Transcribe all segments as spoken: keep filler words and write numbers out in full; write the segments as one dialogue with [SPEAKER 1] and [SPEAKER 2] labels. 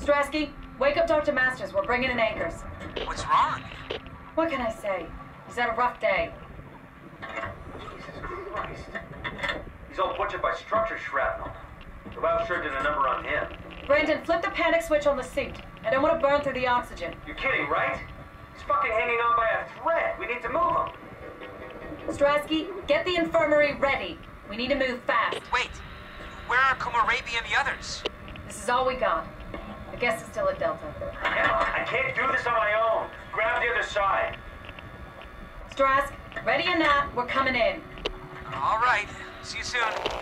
[SPEAKER 1] Strasky, wake up Doctor Masters. We're bringing in anchors.
[SPEAKER 2] What's wrong?
[SPEAKER 1] What can I say? He's had a rough day.
[SPEAKER 3] Jesus Christ. He's all butchered by structure shrapnel. The lab sure did a number on him.
[SPEAKER 1] Brandon, flip the panic switch on the suit. I don't want to burn through the oxygen.
[SPEAKER 3] You're kidding, right? He's fucking hanging on by a thread. We need to move him.
[SPEAKER 1] Strasky, get the infirmary ready. We need to move fast.
[SPEAKER 2] Wait, where are Kohlrabi and the others?
[SPEAKER 1] This is all we got. I guess it's still at Delta.
[SPEAKER 3] Emma, I can't do this on my own. Grab the other side.
[SPEAKER 1] Strask, ready or not, we're coming in.
[SPEAKER 2] All right, see you soon.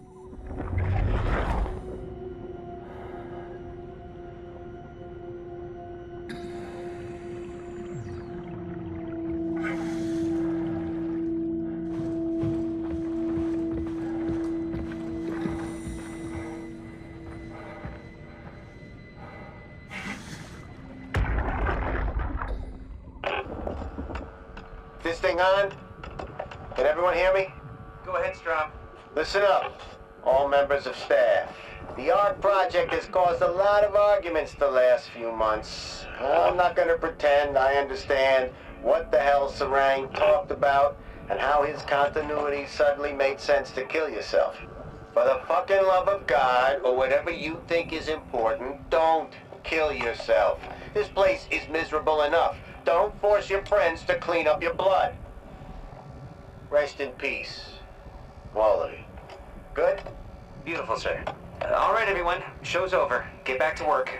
[SPEAKER 4] This thing on? Can everyone hear me?
[SPEAKER 3] Go ahead, Strom.
[SPEAKER 4] Listen up, all members of staff. The ARC project has caused a lot of arguments the last few months. I'm not going to pretend I understand what the hell Sarang talked about and how his continuity suddenly made sense to kill yourself. For the fucking love of God, or whatever you think is important, don't kill yourself. This place is miserable enough. Don't force your friends to clean up your blood. Rest in peace, all of you. Good?
[SPEAKER 5] Beautiful, sir. Uh, all right, everyone. Show's over. Get back to work.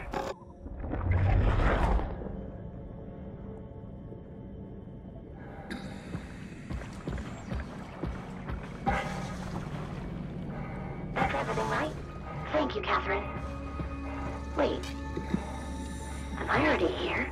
[SPEAKER 6] That's everything right? Thank you, Catherine. Wait. Am I already here?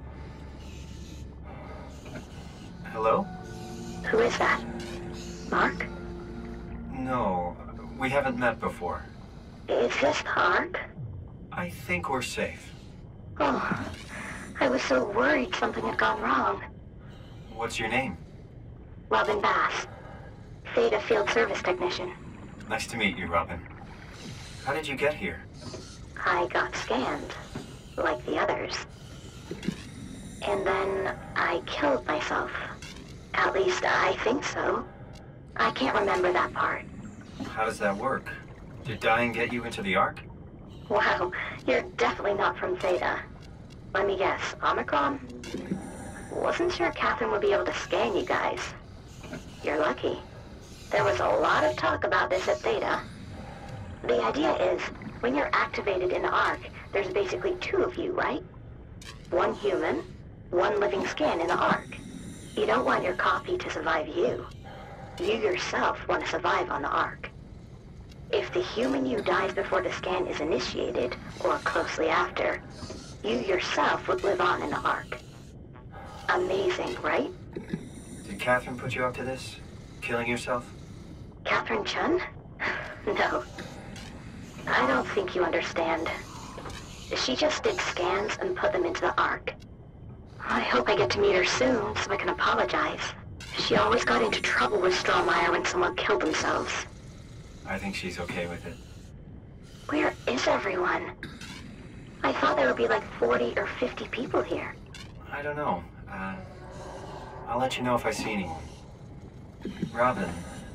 [SPEAKER 5] Hello?
[SPEAKER 6] Who is that? Mark?
[SPEAKER 5] No, we haven't met before.
[SPEAKER 6] Is this the Ark?
[SPEAKER 5] I think we're safe.
[SPEAKER 6] Oh, I was so worried something had gone wrong.
[SPEAKER 5] What's your name?
[SPEAKER 6] Robin Bass. Theta Field Service Technician.
[SPEAKER 5] Nice to meet you, Robin. How did you get here?
[SPEAKER 6] I got scanned, like the others. And then I killed myself. At least I think so. I can't remember that part.
[SPEAKER 5] How does that work? Did dying get you into the Ark?
[SPEAKER 6] Wow, you're definitely not from Theta. Let me guess, Omicron? Wasn't sure Catherine would be able to scan you guys. You're lucky. There was a lot of talk about this at Theta. The idea is, when you're activated in the Ark, there's basically two of you, right? One human, one living scan in the Ark. You don't want your copy to survive you. You yourself want to survive on the Ark. If the human you dies before the scan is initiated, or closely after, you yourself would live on in the Ark. Amazing, right?
[SPEAKER 5] Did Catherine put you up to this? Killing yourself?
[SPEAKER 6] Catherine Chun? No. I don't think you understand. She just did scans and put them into the Ark. I hope I get to meet her soon so I can apologize. She always got into trouble with Strohmeyer when someone killed themselves.
[SPEAKER 5] I think she's okay with it.
[SPEAKER 6] Where is everyone? I thought there would be like forty or fifty people here.
[SPEAKER 5] I don't know. Uh, I'll let you know if I see anyone. Robin,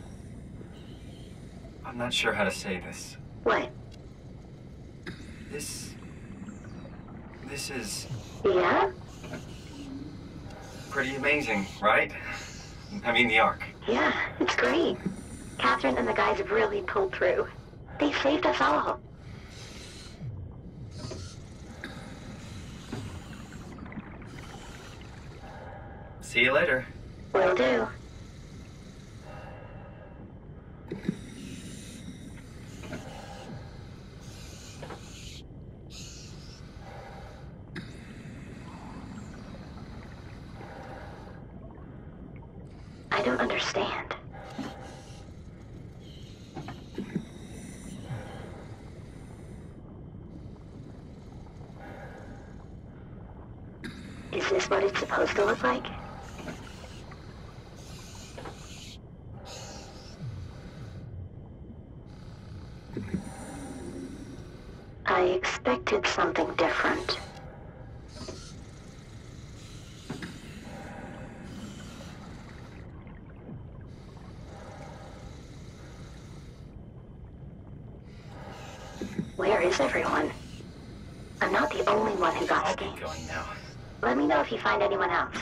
[SPEAKER 5] I'm not sure how to say this.
[SPEAKER 6] What?
[SPEAKER 5] This... This is
[SPEAKER 6] Yeah?
[SPEAKER 5] pretty amazing, right? I mean, the Ark.
[SPEAKER 6] Yeah, it's great. Catherine and the guys have really pulled through. They saved us all.
[SPEAKER 5] See you later.
[SPEAKER 6] Will do. I don't understand. Is this what it's supposed to look like? I expected something different. Where is everyone? I'm not the only one who got
[SPEAKER 5] I'll be
[SPEAKER 6] scanned.
[SPEAKER 5] going now.
[SPEAKER 6] Let me know if you find anyone else.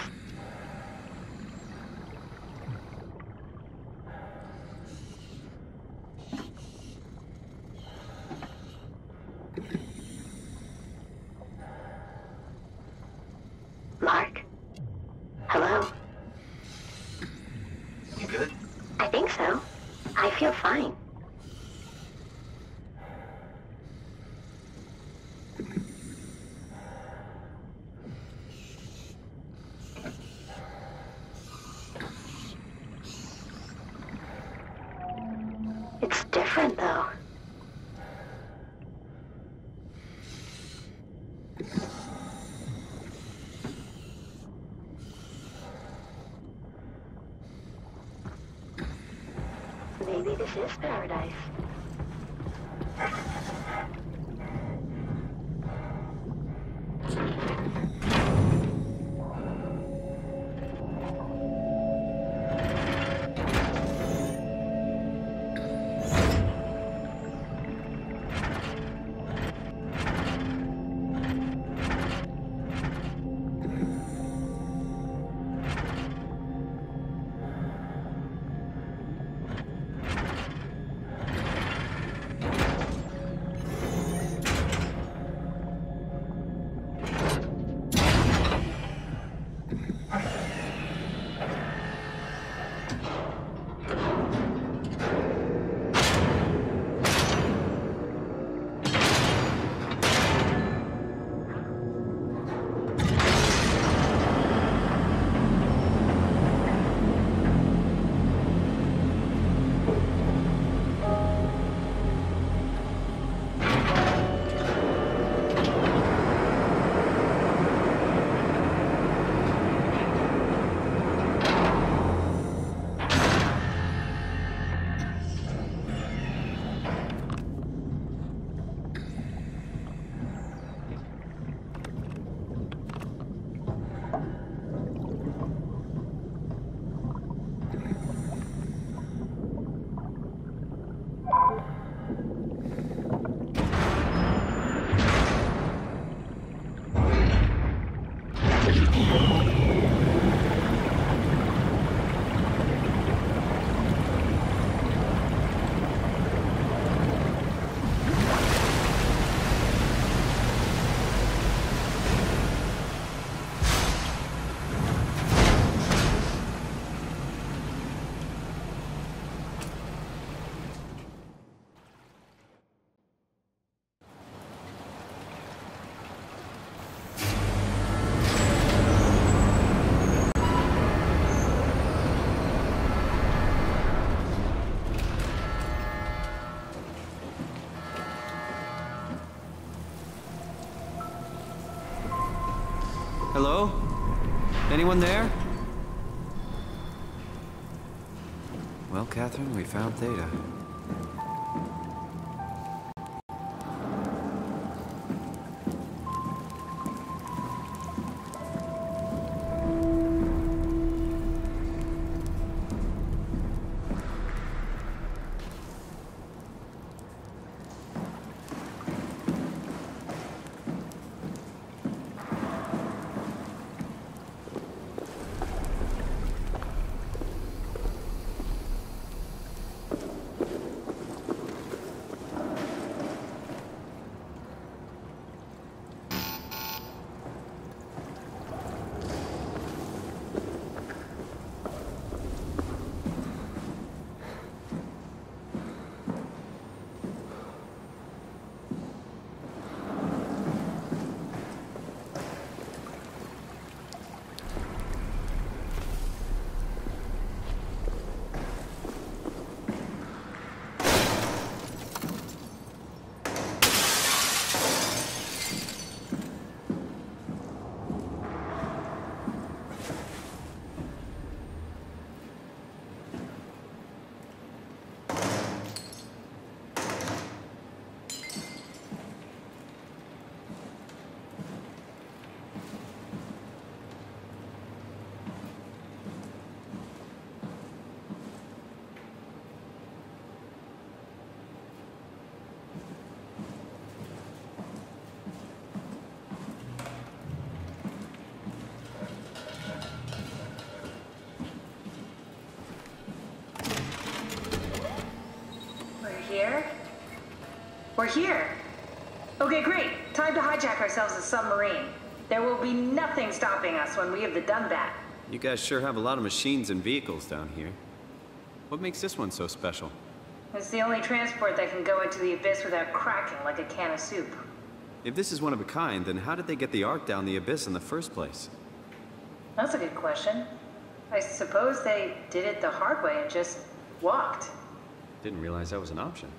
[SPEAKER 6] Mark? Hello?
[SPEAKER 5] You good?
[SPEAKER 6] I think so. I feel fine. It's different, though. Maybe this is paradise.
[SPEAKER 7] Hello? Anyone there? Well, Catherine, we found Theta.
[SPEAKER 1] We're here. Okay, great. Time to hijack ourselves a submarine. There will be nothing stopping us when we have the Dunbat.
[SPEAKER 7] You guys sure have a lot of machines and vehicles down here. What makes this one so special?
[SPEAKER 1] It's the only transport that can go into the abyss without cracking like a can of soup.
[SPEAKER 7] If this is one of a kind, then how did they get the Ark down the abyss in the first place?
[SPEAKER 1] That's a good question. I suppose they did it the hard way and just walked.
[SPEAKER 7] Didn't realize that was an option.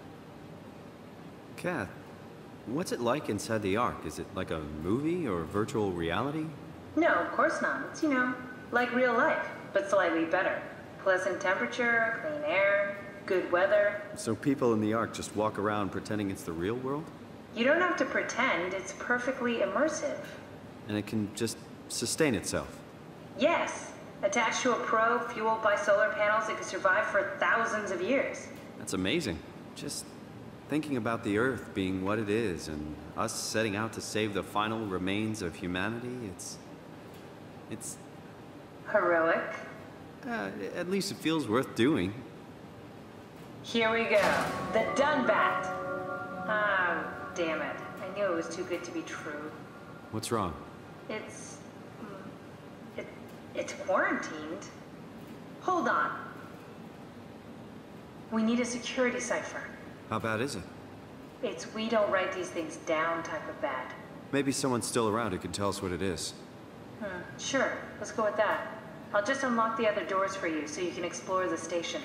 [SPEAKER 7] Kath, what's it like inside the Ark? Is it like a movie or virtual reality?
[SPEAKER 1] No, of course not. It's, you know, like real life, but slightly better. Pleasant temperature, clean air, good weather.
[SPEAKER 7] So people in the Ark just walk around pretending it's the real world?
[SPEAKER 1] You don't have to pretend, it's perfectly immersive.
[SPEAKER 7] And it can just sustain itself?
[SPEAKER 1] Yes. Attached to a probe fueled by solar panels, it could survive for thousands of years.
[SPEAKER 7] That's amazing. Just thinking about the Earth being what it is and us setting out to save the final remains of humanity, it's... it's...
[SPEAKER 1] Heroic.
[SPEAKER 7] Uh, at least it feels worth doing.
[SPEAKER 1] Here we go. The Dunbat. Ah, damn it. I knew it was too good to be true.
[SPEAKER 7] What's wrong?
[SPEAKER 1] It's... It, it's quarantined. Hold on. We need a security cipher.
[SPEAKER 7] How bad is it?
[SPEAKER 1] It's we don't write these things down type of bad.
[SPEAKER 7] Maybe someone's still around who can tell us what it is.
[SPEAKER 1] Hmm, sure. Let's go with that. I'll just unlock the other doors for you so you can explore the station.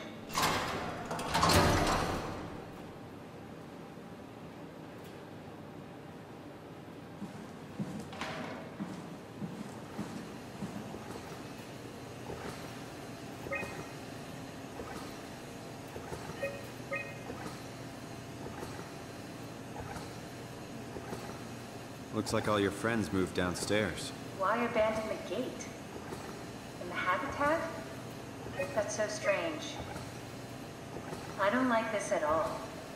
[SPEAKER 7] Looks like all your friends moved downstairs.
[SPEAKER 1] Why abandon the gate? In the habitat? That's so strange. I don't like this at all.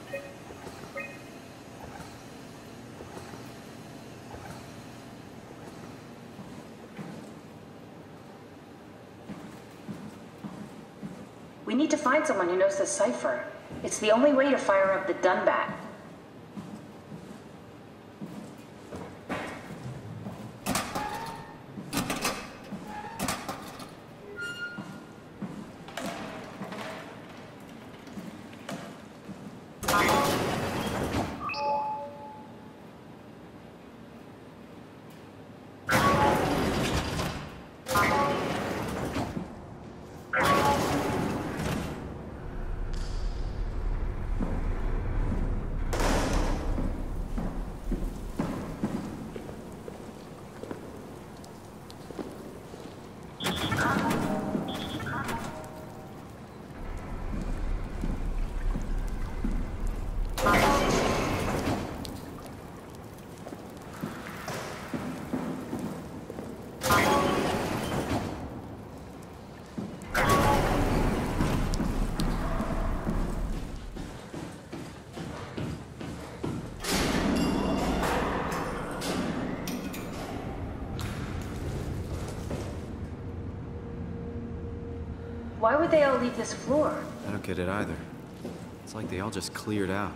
[SPEAKER 1] We need to find someone who knows the cipher. It's the only way to fire up the Dunbat. Why would they all leave this floor?
[SPEAKER 7] I don't get it either. It's like they all just cleared out.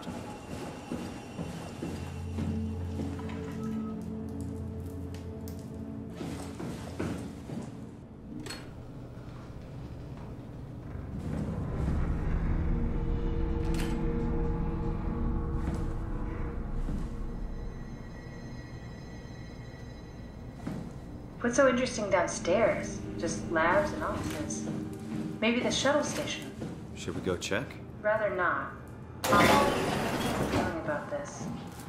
[SPEAKER 1] What's so interesting downstairs? Just labs and offices. Maybe the shuttle station.
[SPEAKER 7] Should we go check?
[SPEAKER 1] Rather not. I'm feeling about this.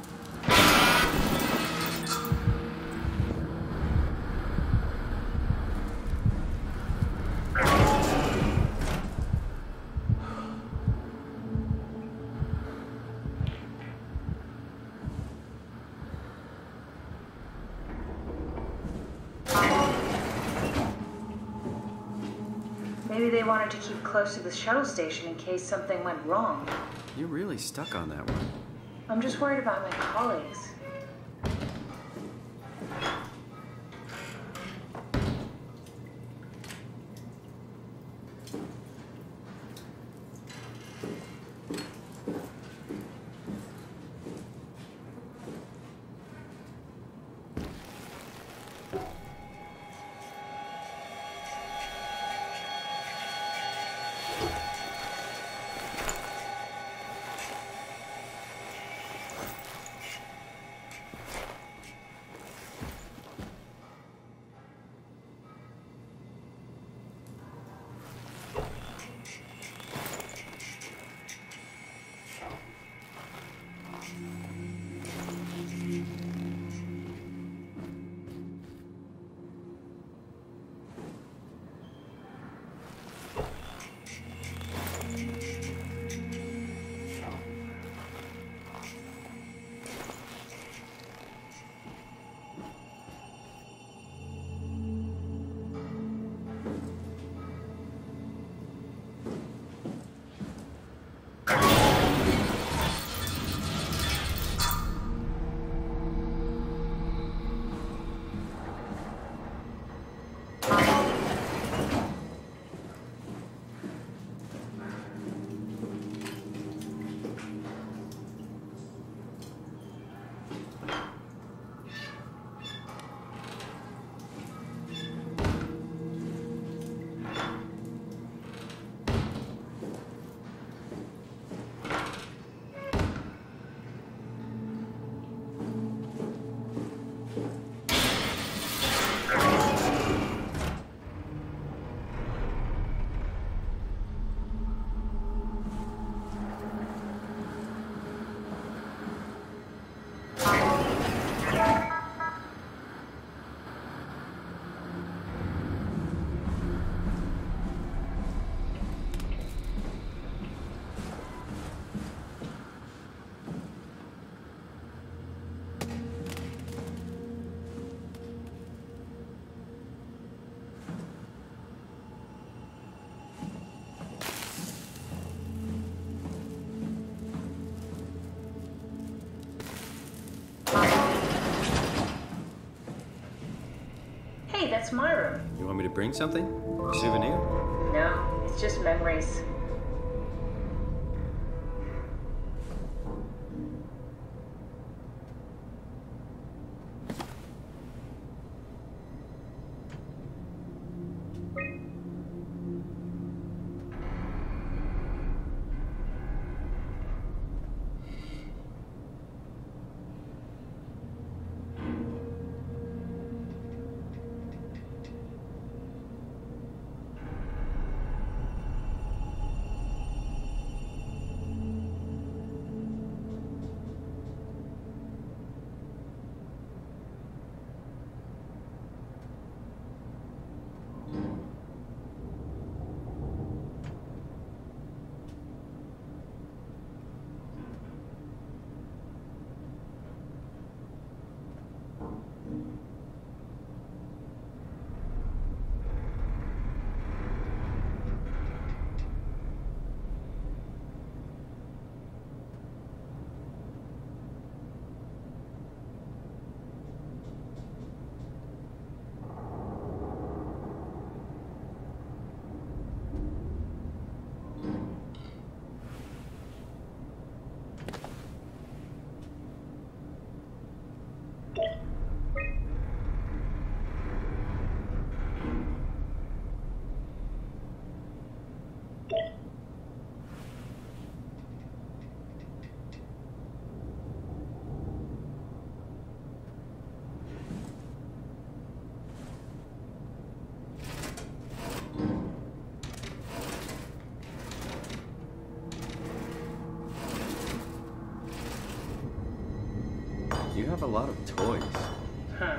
[SPEAKER 1] Maybe they wanted to keep close to the shuttle station in case something went wrong.
[SPEAKER 7] You're really stuck on that one.
[SPEAKER 1] I'm just worried about my colleagues. it's my room.
[SPEAKER 7] You want me to bring something? A souvenir?
[SPEAKER 1] No, it's just memories.
[SPEAKER 7] You have a lot of toys.
[SPEAKER 1] Huh.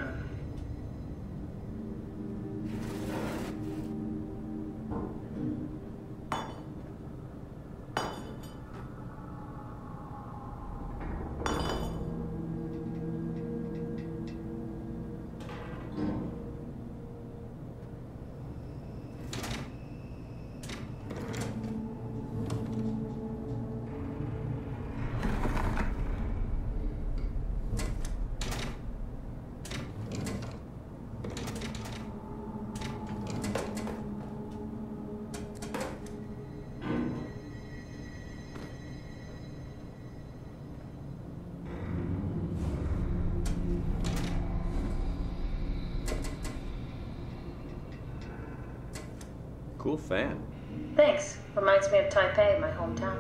[SPEAKER 7] Cool fan.
[SPEAKER 1] Thanks. Reminds me of Taipei, my hometown.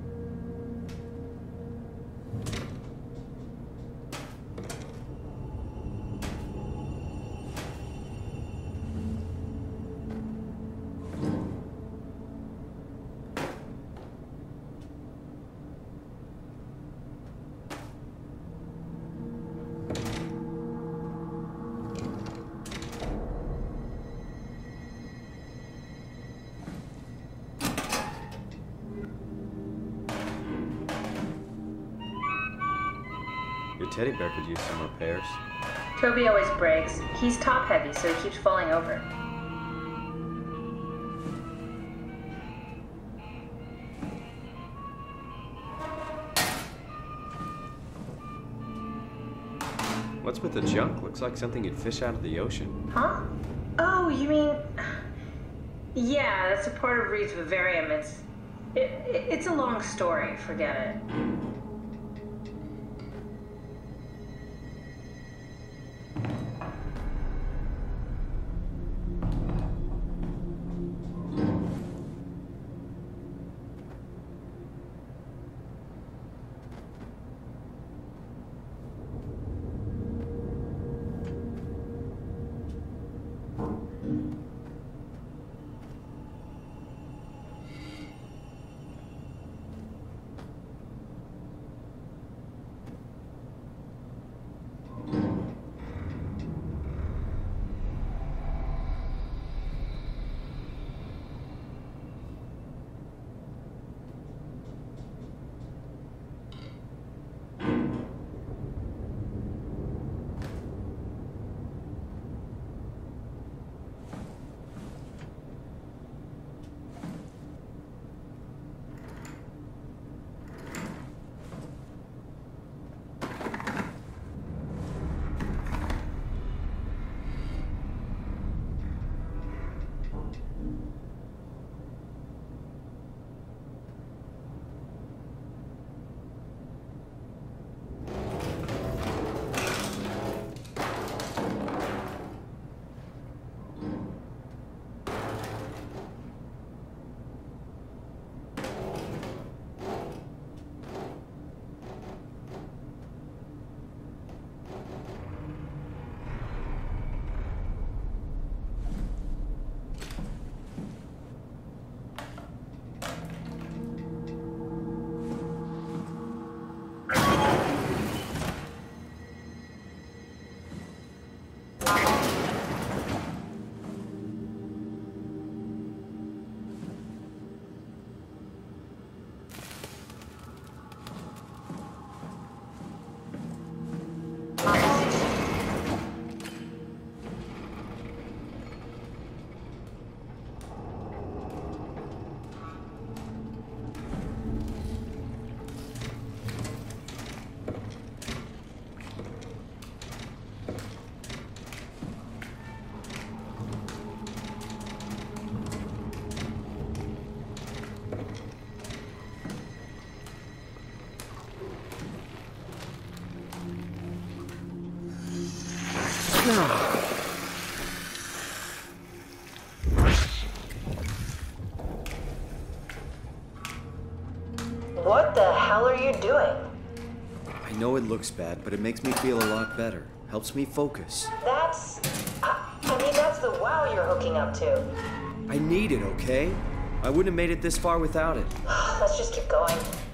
[SPEAKER 7] Your teddy bear could use some repairs.
[SPEAKER 1] Toby always breaks. He's top heavy, so he keeps falling over.
[SPEAKER 7] What's with the junk? Looks like something you'd fish out of the ocean.
[SPEAKER 1] Huh? Oh, you mean... Yeah, that's a part of Reed's vivarium. It's... It, it, it's a long story. Forget it. What the hell are you doing?
[SPEAKER 7] I know it looks bad, but it makes me feel a lot better. Helps me focus.
[SPEAKER 1] That's... I, I mean, that's the wow you're hooking up to.
[SPEAKER 7] I need it, okay? I wouldn't have made it this far without it.
[SPEAKER 1] Let's just keep going.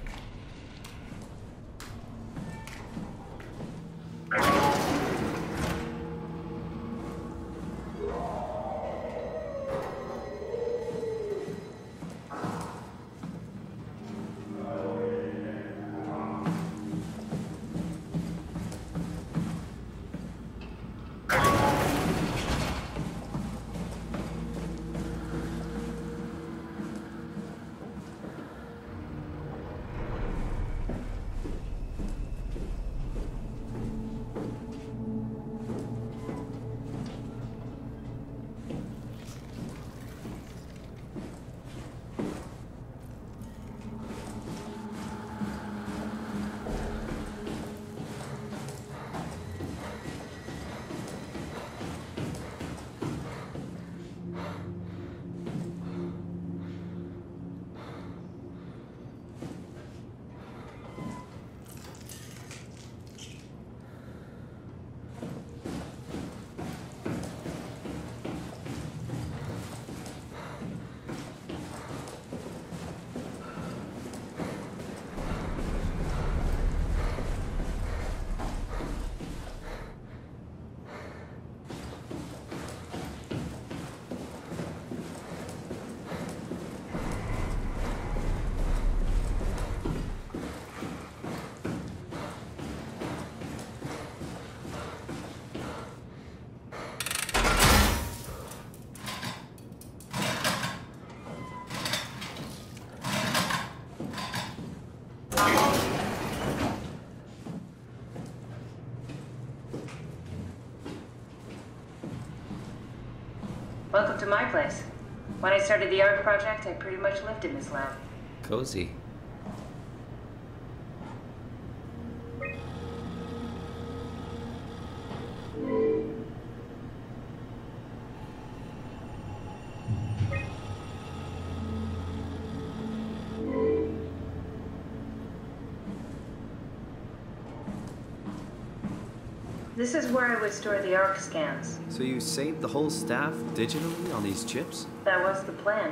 [SPEAKER 1] Welcome to my place. When I started the art project, I pretty much lived in this lab.
[SPEAKER 7] Cozy.
[SPEAKER 1] This is where I would store the ARC scans.
[SPEAKER 7] So you saved the whole staff digitally on these chips?
[SPEAKER 1] That was the plan.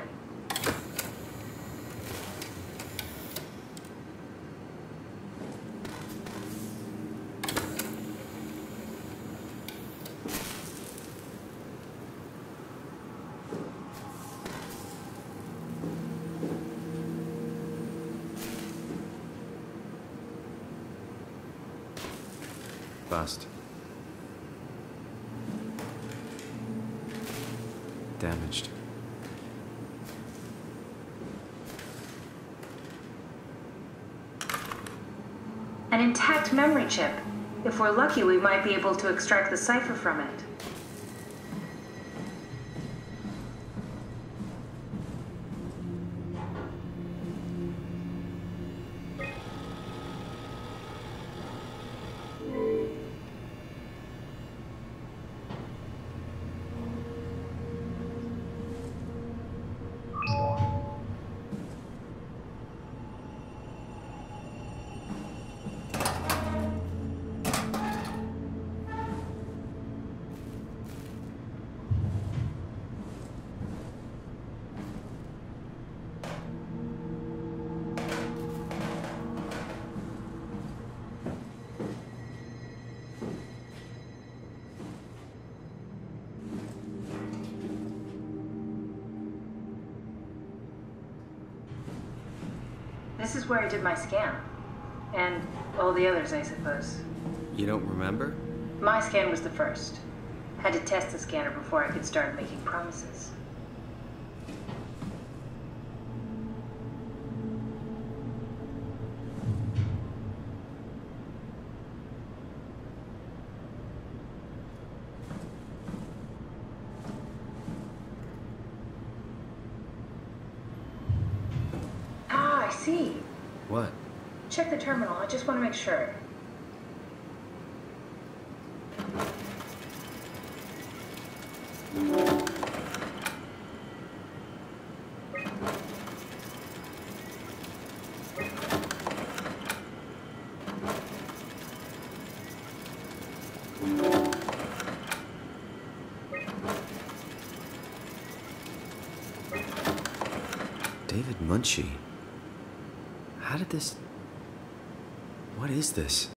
[SPEAKER 7] Bust. Damaged.
[SPEAKER 1] An intact memory chip. If we're lucky, we might be able to extract the cipher from it. This is where I did my scan. And all the others, I suppose.
[SPEAKER 7] You don't remember?
[SPEAKER 1] My scan was the first. Had to test the scanner before I could start making promises. Ah, I see.
[SPEAKER 7] What?
[SPEAKER 1] Check the terminal. I just want to make sure.
[SPEAKER 7] David Munshi. How did this... What is this?